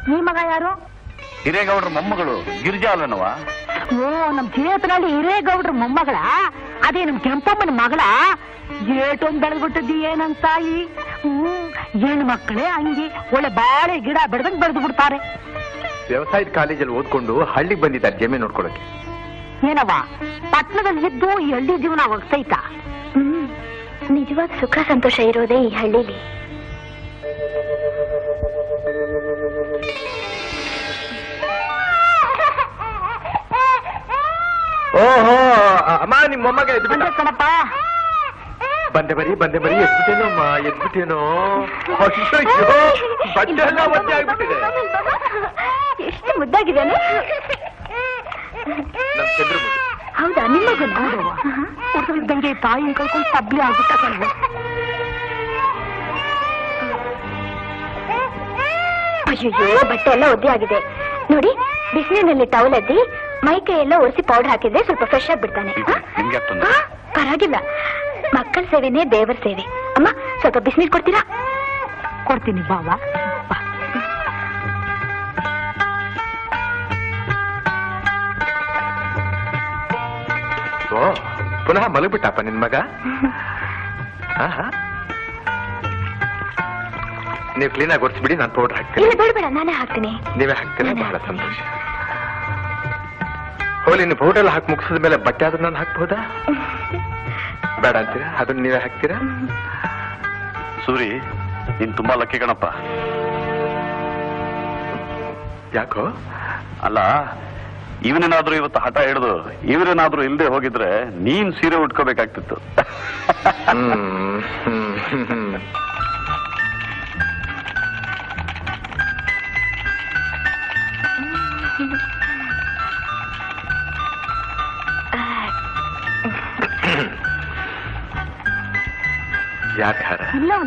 ಈ ಮಗ ಯಾರು? ಹಿರೇಗೌಡ್ರ ಮೊಮ್ಮಗಳು ಗಿರಿಜಾ ಅಲ್ಲನವ? ಓ, ನಮ್ ಚೇತನಲ್ಲಿ ಹಿರೇಗೌಡ್ರ ಮೊಮ್ಮಗಳ? ಅದೇ ನಮ್ ಕೆಂಪಮ್ಮನ ಮಗಳ? ಏಟೊಂದು ಬೆಳೆದ್ಬಿಟ್ಟದ್ದಿ ಏನಂತ ತಾಯಿ. ಹೆಣ್ಣು ಮಕ್ಕಳೇ ಹಂಗೆ ಒಳ್ಳೆ ಬಾಳೆ ಗಿಡ ಬೆಳೆದಂಗ್ ಬೆಳೆದು ಬಿಡ್ತಾರೆ. ವ್ಯವಸಾಯದ ಕಾಲೇಜಲ್ಲಿ ಓದ್ಕೊಂಡು ಹಳ್ಳಿಗೆ ಬಂದಿದ್ದಾರೆ ಜಮೀನು ನೋಡ್ಕೊಳಕ್ಕೆ. ಏನವ, ಪಟ್ಟಣದಲ್ಲಿ ಇದ್ದು ಈ ಹಳ್ಳಿ ಜೀವನ ಹೋಗ್ತೈತಾ? ನಿಜವಾದ ಸುಖ ಸಂತೋಷ ಇರೋದೇ ಈ ಹಳ್ಳಿಲಿ. ಓಹೋ ಅಮ್ಮ, ನಿಮ್ಮ ಮೊಮ್ಮಗ ಎದ್ಬಿಟ್ಟ ಕಣಪ್ಪ. ಬಂದೆ ಬರೀ ಎದ್ಬಿಟ್ಟೇನೋ ಅಮ್ಮ, ಎದ್ಬಿಟ್ಟೇನೋ. ಬಟ್ಟೆ ಎಲ್ಲ ಒದ್ದೆ ಆಗ್ಬಿಟ್ಟಿದೆ. ಎಷ್ಟು ಮುದ್ದಾಗಿದ್ದಾನೆ. ನಮ್ ಚಂದ್ರ ಹೌದಾ? ನಿಮ್ಮಗುನ ಹುಡುಗಂಗೆ ತಾಯಿ ಕಳ್ಕೊಂಡು ತಬ್ಲಿ ಆಗ್ಬಿಟ್ಟ ಕಣ್ವ. ಅಯ್ಯೋ, ಬಟ್ಟೆ ಎಲ್ಲ ಒದ್ದೆ ಆಗಿದೆ ನೋಡಿ. ಬಿಸಿಲಿನಲ್ಲಿ ಟವಲ್ ಅದ್ದಿ ಮೈ ಕೈ ಎಲ್ಲ ಒರೆಸಿ ಪೌಡರ್ ಹಾಕಿದ್ರೆ ಸ್ವಲ್ಪ ಫ್ರೆಶ್ ಆಗ್ಬಿಡ್ತಾನೆ. ಪರವಾಗಿಲ್ಲ, ಮಕ್ಕಳ ಸೇವೆನೇ ದೇವರ ಸೇವೆ. ಅಮ್ಮ, ಸ್ವಲ್ಪ ಬಿಸಿನೀರು ಕೊಡ್ತೀರಾ? ಕೊಡ್ತೀನಿ ಬಾವಾ. ಓ, ಪುನಃ ಮಲಗ್ಬಿಟ್ಟಪ್ಪ ನಿನ್ ಮಗ? ನೀವು ಕ್ಲೀನಾಗಿ ಒರೆಸ್ಬಿಡಿ, ನಾನು ಪೌಡರ್ ಹಾಕ್ತೀನಿ. ಇಲ್ಲ, ಬೇಡ, ನಾನೇ ಹಾಕ್ತೀನಿ. ನೀವೇ ಹಾಕ್ತೀರಾ? ಬಹಳ ಸಂತೋಷ. ಹೋಲಿ, ನೀವು ಪೌಡರ್ ಎಲ್ಲ ಹಾಕಿ ಮುಗಿಸಿದ ಮೇಲೆ ಬಟ್ಟೆ ಆದ್ರೂ ನಾನು ಹಾಕ್ಬಹುದಾ? ಬೇಡ ಅಂತೀರಾ? ಅದನ್ನ ನೀವೇ ಹಾಕ್ತೀರಾ? ಸೂರಿ, ನೀನ್ ತುಂಬಾ ಲಕ್ಕಿ ಕಣಪ್ಪ. ಯಾಕೋ? ಅಲ್ಲ, ಇವನೇನಾದ್ರೂ ಇವತ್ತು ಹಠ ಹಿಡಿದು ಇವರೇನಾದ್ರೂ ಇಲ್ಲದೆ ಹೋಗಿದ್ರೆ ನೀನ್ ಸೀರೆ ಉಟ್ಕೋಬೇಕಾಗ್ತಿತ್ತು. ಯಾಕೆ ಹಾರ?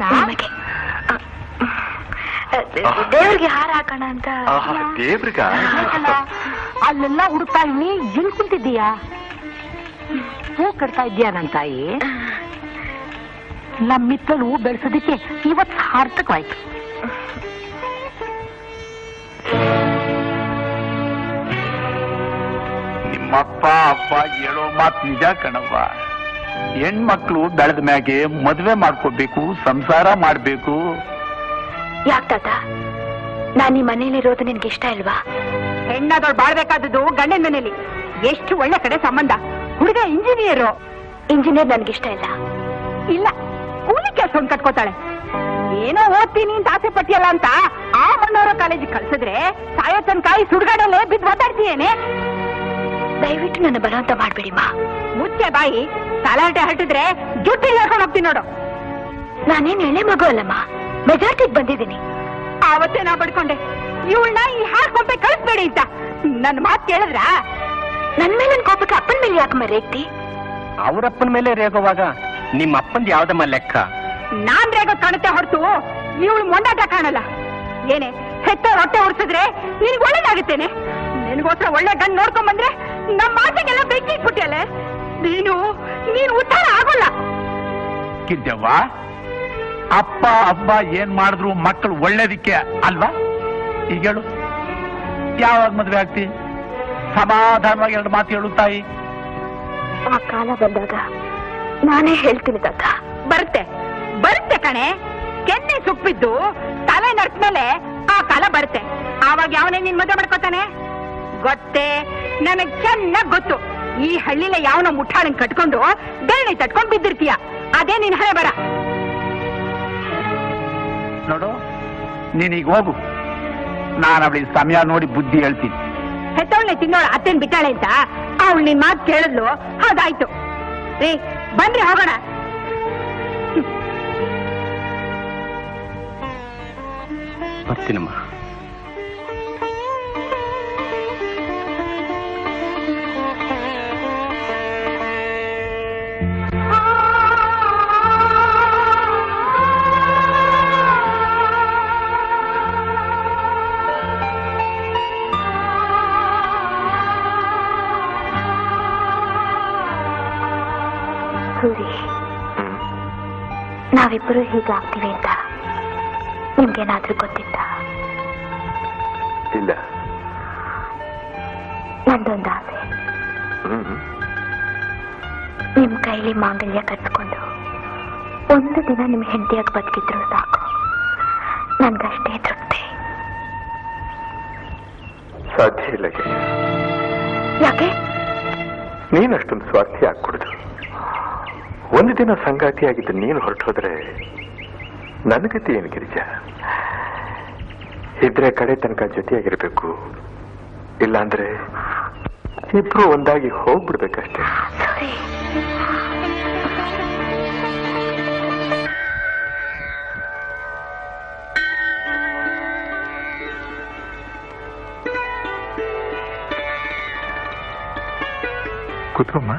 ದೇವ್ರಿಗೆ ಹಾರ ಹಾಕೋಣ ಅಂತ. ದೇವ್ರಿಗ? ಅಲ್ಲೆಲ್ಲ ಹುಡುಕ್ತಾ ಇವ್ನಿ, ಎಲ್ಲಿ ಕುಂತಿದ್ದೀಯಾ? ಹೂ ಕಟ್ತಾ ಇದ್ದೀಯಾ ನನ್ ತಾಯಿ? ನಮ್ಮಿತ್ತಲು ಬೆಳೆಸೋದಿಕ್ಕೆ ಇವತ್ತು ಸಾರ್ಥಕವಾಯ್ತು. ನಿಮ್ಮಪ್ಪ ಅಪ್ಪ ಹೇಳೋ ಮಾತು ನಿಜ ಕಣವ್ವ. ಹೆಣ್ಮಕ್ಳು ಬೆಳೆದ ಮ್ಯಾಗೆ ಮದ್ವೆ ಮಾಡ್ಕೋಬೇಕು, ಸಂಸಾರ ಮಾಡ್ಬೇಕು. ಯಾಕೆ ತಾತ, ನಾನ್ ಈ ಮನೇಲಿರೋದು ನಿನ್ಗೆ ಇಷ್ಟ ಇಲ್ವಾ? ಹೆಣ್ಣಾದವ್ಳು ಬಾಳ್ಬೇಕಾದದ್ದು ಗಂಡನ ಮನೇಲಿ. ಎಷ್ಟು ಒಳ್ಳೆ ಕಡೆ ಸಂಬಂಧ. ಹುಡುಗ ಇಂಜಿನಿಯರು. ಇಂಜಿನಿಯರ್ ನನ್ಗಿಷ್ಟ ಇಲ್ಲ. ಇಲ್ಲ, ಕೂಲಿ ಕೆಲಸ ಒಂದು ಕಟ್ಕೋತಾಳೆ. ಏನೋ ಓದ್ತೀನಿ ಅಂತ ಆಸೆ ಪಟ್ಟಿಯಲ್ಲ ಅಂತ ಆ ಮಣ್ಣವರ ಕಾಲೇಜಿಗೆ ಕಳ್ಸಿದ್ರೆ ಸಾಯೋ ತನಕ ಈ ಸುಡ್ಗಾಡಲ್ಲೇ ಬಿದ್ದು ಮಾತಾಡ್ತೀಯೇನೆ. ದಯವಿಟ್ಟು ನನ್ನ ಬಲವಂತ ಮಾಡ್ಬೇಡಿ ಮಾ. ಮುಚ್ಚೆ ಬಾಯಿ. ತಲಾಟೆ ಹಟ್ಟಿದ್ರೆ ಜುಟ್ಟಿ ಹೇಳ್ಕೊಂಡು ಹೋಗ್ತೀನಿ ನೋಡು. ನಾನೇನ್ ಎಳೆ ಮಗು ಅಲ್ಲಮ್ಮ, ಮೆಜಾರಿಟಿಗೆ ಬಂದಿದ್ದೀನಿ. ಆವತ್ತೇ ನಾ ಬಡ್ಕೊಂಡೆ, ಇವಳನ್ನ ಈ ಹಾಡ್ಕೊಂಡೆ ಕಳಿಸ್ಬೇಡಿ ಅಂತ. ನನ್ನ ಮಾತು ಕೇಳಿದ್ರ? ನನ್ ಮೇಲೆ ನನ್ ಕೋಪಕ್ಕೆ ಅಪ್ಪನ ಮೇಲೆ ಯಾಕಮ್ಮ ರೇಗ್ತಿ? ಅವರಪ್ಪನ ಮೇಲೆ ರೇಗೋವಾಗ ನಿಮ್ಮ ಅಪ್ಪಂದು ಯಾವ್ದಮ್ಮ ಲೆಕ್ಕ? ನಾನ್ ರೇಗೋದ್ ಕಾಣುತ್ತೆ ಹೊರತು ಇವಳು ಮೊಂಡಾಟ ಕಾಣಲ್ಲ. ಏನೇ ಹೆತ್ತ ಹೊಟ್ಟೆ ಹೊಡ್ಸಿದ್ರೆ ನಿನ್ಗೆ ಒಳ್ಳೇದಾಗುತ್ತೇನೆ. ನಿನ್ಗೋಸ್ಕರ ಒಳ್ಳೆ ಗಂಡು ನೋಡ್ಕೊಂಡ್ ಬಂದ್ರೆ ನಮ್ಮ ಮಾತಿಗೆಲ್ಲ ಬೆಂಕಿ ಇಟ್ಬಿಟ್ಟಿಯಲ್ಲ. ನೀನು ಉದ್ಧಾರ ಆಗೋಲ್ಲ. ಕಿದ್ದವ್ವ, ಅಪ್ಪ ಅಬ್ಬ ಏನ್ ಮಾಡಿದ್ರು ಮಕ್ಕಳು ಒಳ್ಳೇದಿಕ್ಕೆ ಅಲ್ವಾ? ಈಗ ಹೇಳು, ಯಾವಾಗ ಮದ್ವೆ ಆಗ್ತಿ? ಸಮಾಧಾನವಾಗಿ ಎರಡು ಮಾತು ಹೇಳು ತಾಯಿ. ಆ ಕಾಲ ಬಂದಾಗ ನಾನೇ ಹೇಳ್ತೀನಿ ತಾತ. ಬರುತ್ತೆ ಕಣೆ. ಕೆನ್ನೆ ಸುಪ್ಪಿದ್ದು ತಲೆ ನಡ್ಸ್ಮೇಲೆ ಆ ಕಾಲ ಬರುತ್ತೆ. ಆವಾಗ ಯಾವನೇ ನಿನ್ ಮದುವೆ ಮಾಡ್ಕೋತಾನೆ ಗೊತ್ತೇ? ನನಗ್ ಚೆನ್ನಾಗ್ ಗೊತ್ತು. ಈ ಹಳ್ಳಿಲ ಯಾವನ ಮುಟ್ಟಾಳನ್ ಕಟ್ಕೊಂಡು ಬೆಳ್ಳಿ ತಟ್ಕೊಂಡ್ ಬಿದ್ದಿರ್ತೀಯ. ಅದೇ ನಿನ್ ಹಣೆ ಬರ. ನೋಡು, ನೀನೀಗ ಹೋಗು. ನಾನು ಅವಳಿಗೆ ಸಮಯ ನೋಡಿ ಬುದ್ಧಿ ಹೇಳ್ತೀನಿ. ಹೆತ್ತವಳನೆ ತಿನ್ನೋಳು ಅತ್ತೇನ್ ಬಿಟ್ಟಾಳೆ ಅಂತ ಅವಳು ನಿನ್ ಮಾತು ಕೇಳಿದ್ಲು. ಹೌದಾಯ್ತು ರೀ, ಬನ್ರಿ ಹೋಗೋಣ. ಬರ್ತೀನಮ್ಮ. ಸೂರಿ, ನಾವಿಬ್ಬರು ಹೀಗಾಗ್ತೀವಿ ಅಂತ ನಿಮ್ಗೇನಾದ್ರೂ ಗೊತ್ತಿತ್ತ? ಇಲ್ಲ. ನಂದೊಂದು ಆಸೆ. ನಿಮ್ ಕೈಲಿ ಮಾಂಗಲ್ಯ ಕಟ್ಕೊಂಡು ಒಂದು ದಿನ ನಿಮ್ ಹೆಂಡತಿಯಾಗಿ ಬದುಕಿದ್ರು ಸಾಕು, ನನ್ಗಷ್ಟೇ ತೃಪ್ತಿ. ಸಾಧ್ಯ ಇಲ್ಲ. ಯಾಕೆ? ನೀನಷ್ಟೊಂದು ಸ್ವಾರ್ಥಿ ಆಗ್ಕೊಡುದು. ಒಂದು ದಿನ ಸಂಗಾತಿಯಾಗಿದ್ದು ನೀನು ಹೊರಟು ಹೋದ್ರೆ ನನಗತಿ ಏನು ಗಿರಿಜ? ಇದ್ರೆ ಕಡೆ ತನಕ ಜೊತೆಯಾಗಿರ್ಬೇಕು, ಇಲ್ಲಾಂದ್ರೆ ಇಬ್ರು ಒಂದಾಗಿ ಹೋಗ್ಬಿಡ್ಬೇಕಷ್ಟೇ. ಕೂತ್ಕೊಮ್ಮ.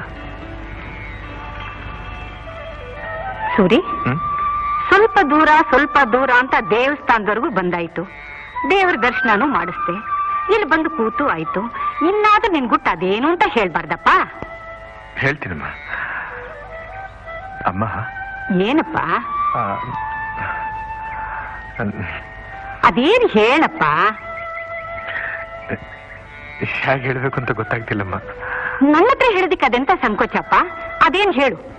ಸೂರಿ, ಸ್ವಲ್ಪ ದೂರ ಅಂತ ದೇವಸ್ಥಾನದವರೆಗೂ ಬಂದಾಯ್ತು. ದೇವ್ರ ದರ್ಶನನೂ ಮಾಡಿಸ್ದೆ, ಇಲ್ಲಿ ಬಂದು ಕೂತು ಆಯ್ತು. ಇನ್ನಾದ್ರೂ ನಿನ್ ಗುಟ್ಟು ಅದೇನು ಅಂತ ಹೇಳ್ಬಾರ್ದಪ್ಪ. ಹೇಳ್ತೀನಮ್ಮ. ಅಮ್ಮ. ಏನಪ್ಪ? ಅದೇನು ಹೇಳಪ್ಪ. ಹೇಗೆ ಹೇಳ್ಬೇಕು ಅಂತ ಗೊತ್ತಾಗ್ತಿಲ್ಲಮ್ಮ. ನನ್ನ ಹತ್ರ ಹೇಳೋದಿಕ್ಕೆ ಅದೆಂತ ಸಂಕೋಚಪ್ಪ? ಅದೇನ್ ಹೇಳು.